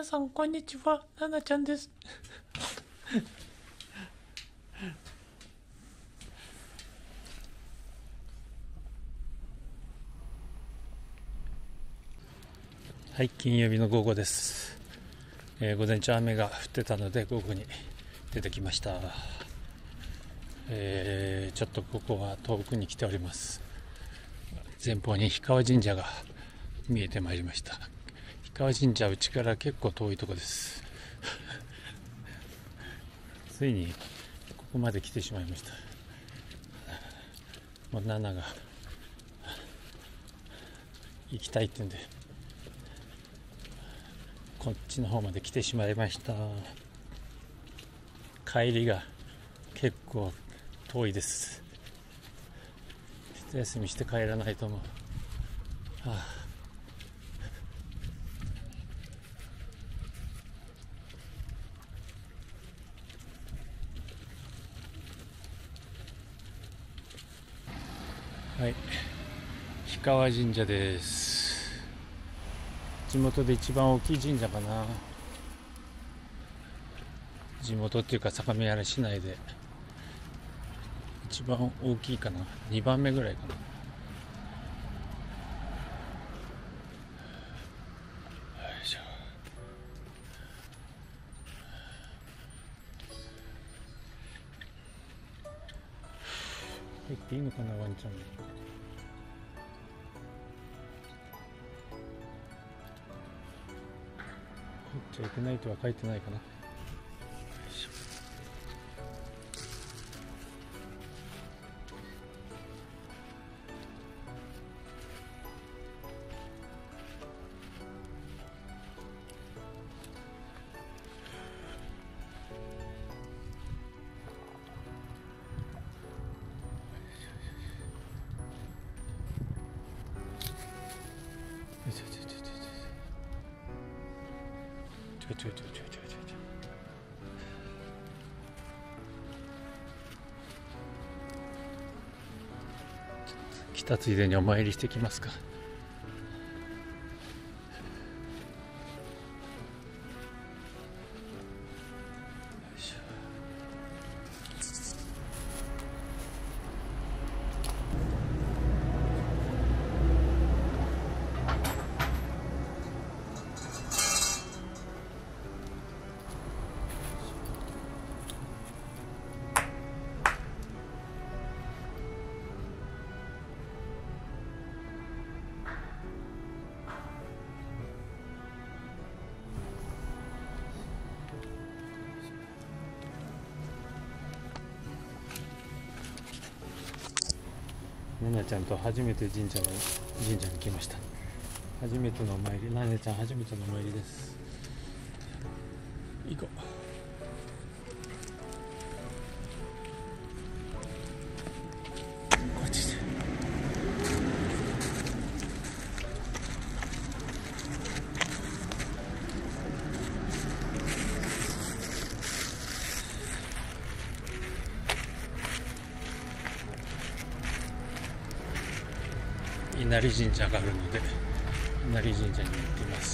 皆さんこんにちは、ななちゃんです。はい、金曜日の午後です。午前中雨が降ってたので午後に出てきました。ちょっとここは遠くに来ております。前方に氷川神社が見えてまいりました。氷川神社、うちから結構遠いところですついにここまで来てしまいました。もうナナが行きたいって言うんでこっちの方まで来てしまいました。帰りが結構遠いです。一休みして帰らないと思う。はい、氷川神社です。地元で一番大きい神社かな。地元っていうか相模原市内で一番大きいかな。2番目ぐらいかな。入っていいのかな、ワンちゃん。入っちゃいけないとは書いてないかな。来たついでにお参りしてきますか。ナナちゃんと初めて神社に来ました。初めてのお参り、ナナちゃん初めてのお参りです。行こう。こっちで。稲荷神社があるので稲荷神社に行きます。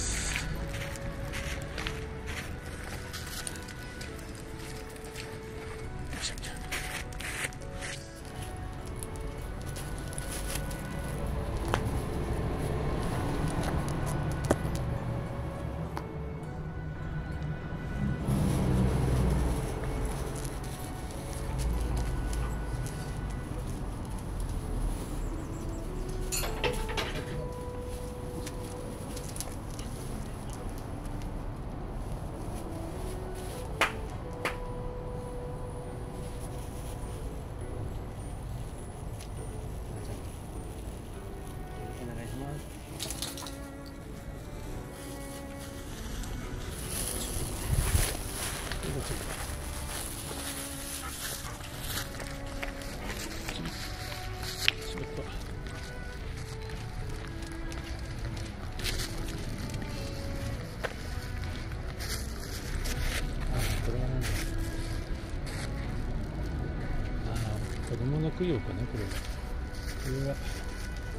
子供の供養かな、これは。これは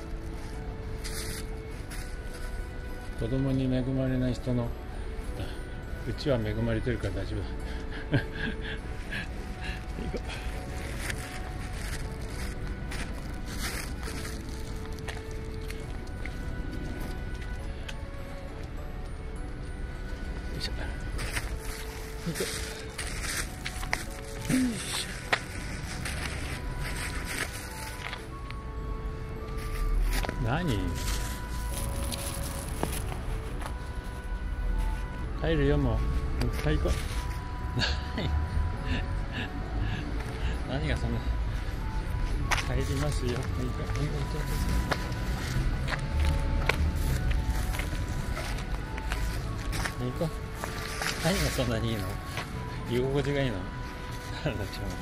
子供に恵まれない人のうちは恵まれてるから大丈夫だ。行こう。よいしょ。行こう。よいしょ。何？帰るよ、もう。最高。何がそんな。帰りますよ。行こう。何がそんなにいいの？居心地がいいの？なんだっちゃう。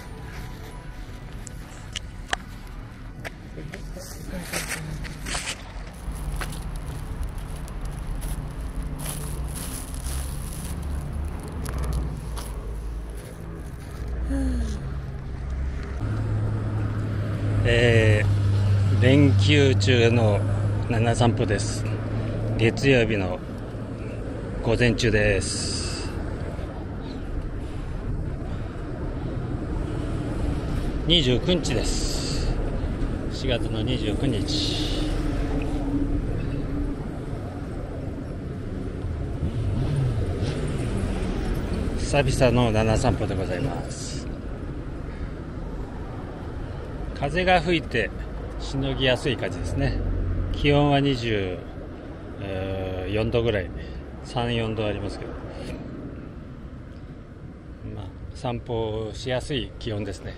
連休中の7散歩です。月曜日の午前中です。29日です。4月の29日。久々の7散歩でございます。風が吹いてしのぎやすい感じですね。気温は24度ぐらい、3、4度ありますけど、まあ散歩しやすい気温ですね。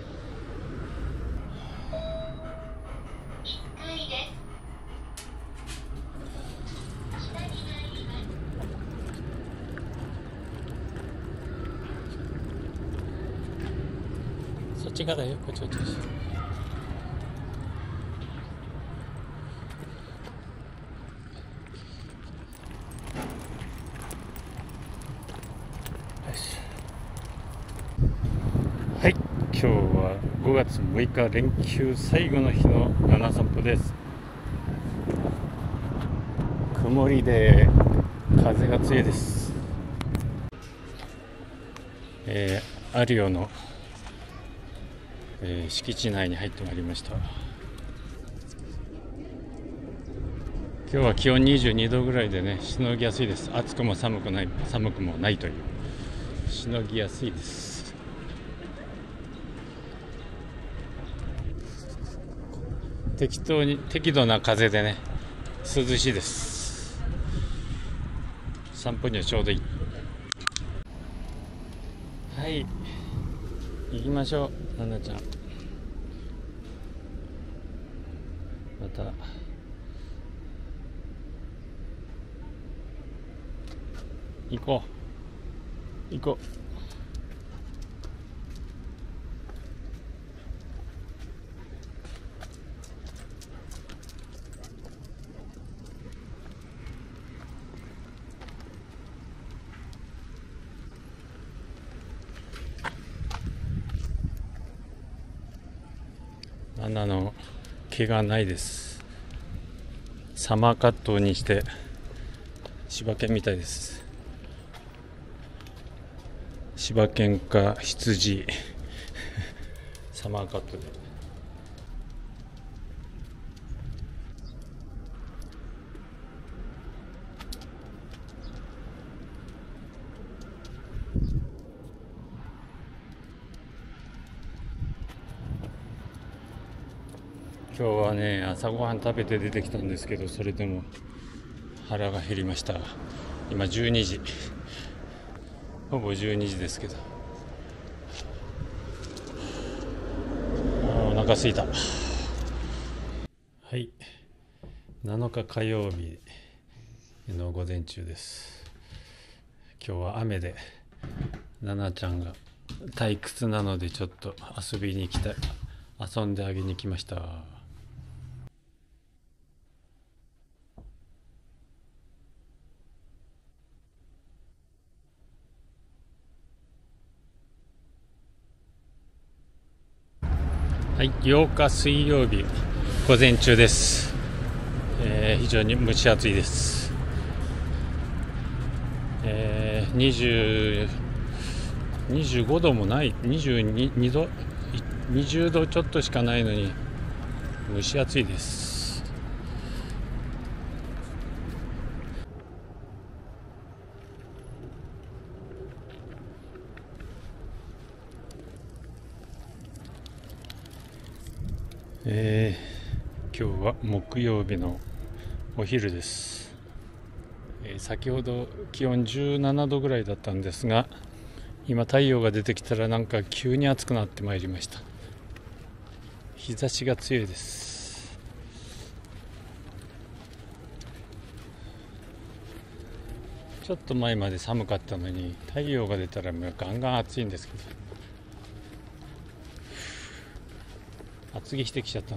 そっち側だよ、こっちこっち。はい、今日は5月6日連休最後の日の7散歩です。曇りで風が強いです。アリオの、敷地内に入ってまいりました。今日は気温22度ぐらいでね、しのぎやすいです。暑くも寒くもないという、しのぎやすいです。適度な風でね、涼しいです。散歩にはちょうどいい。はい、行きましょう。ななちゃん、また行こう。ナナの毛がないです。サマーカットにして柴犬みたいです。柴犬か羊サマーカットで。今日はね、朝ごはん食べて出てきたんですけど、それでも腹が減りました。今12時、ほぼ12時ですけど、お腹すいた。はい、7日火曜日の午前中です。今日は雨で、ナナちゃんが退屈なのでちょっと遊びに来た、遊んであげに来ました。はい、8日水曜日午前中です。非常に蒸し暑いです。 25度もない、22度、20度ちょっとしかないのに蒸し暑いです。今日は木曜日のお昼です。先ほど気温17度ぐらいだったんですが、今太陽が出てきたらなんか急に暑くなってまいりました。日差しが強いです。ちょっと前まで寒かったのに太陽が出たらもうガンガン暑いんですけど、厚着してきちゃったね。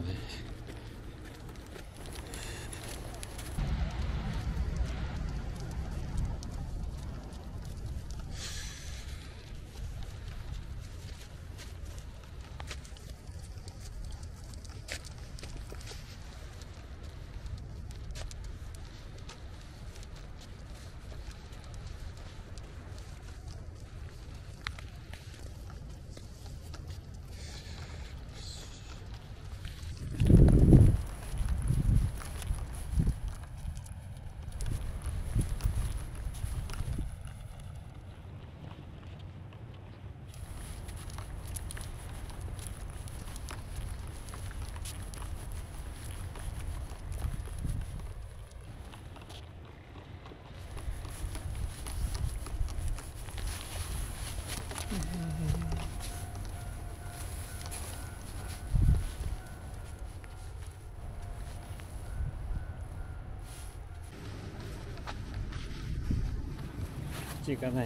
行かない。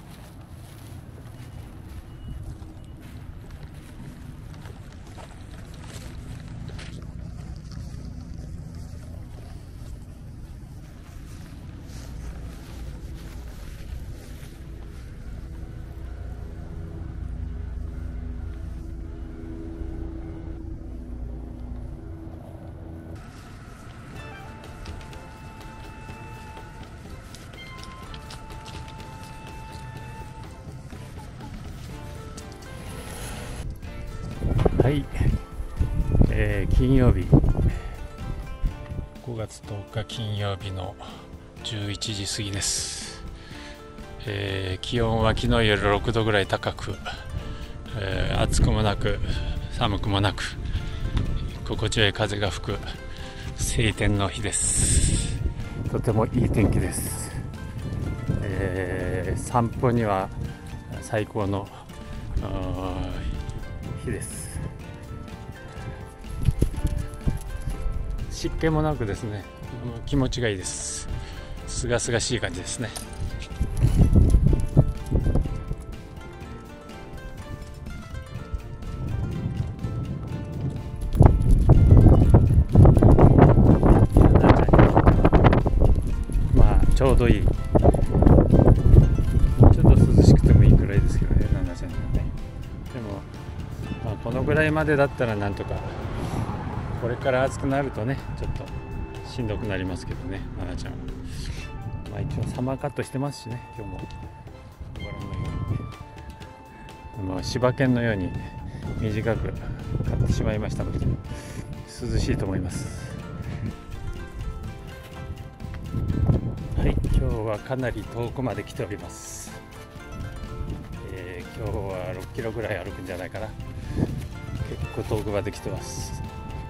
はい、金曜日5月10日金曜日の11時過ぎです。気温は昨日より6度ぐらい高く、暑くもなく寒くもなく心地よい風が吹く晴天の日です。とてもいい天気です。散歩には最高の日です。湿気もなくですね、気持ちがいいです。すがすがしい感じですね。まあちょうどいい、ちょっと涼しくてもいいくらいですけどね、7ちゃんがね。でも、このぐらいまでだったらなんとか。これから暑くなるとね、ちょっとしんどくなりますけどね、ななちゃんは。まあ一応サマーカットしてますしね、今日もご覧のように、柴犬のように短く買ってしまいましたので、涼しいと思います。はい、今日はかなり遠くまで来ております。今日は6キロぐらい歩くんじゃないかな。結構遠くまで来てます。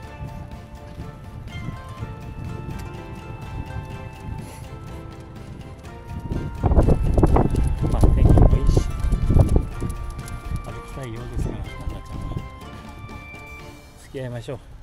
天気もいいし、歩きたいようですが、ななちゃんは付き合いましょう。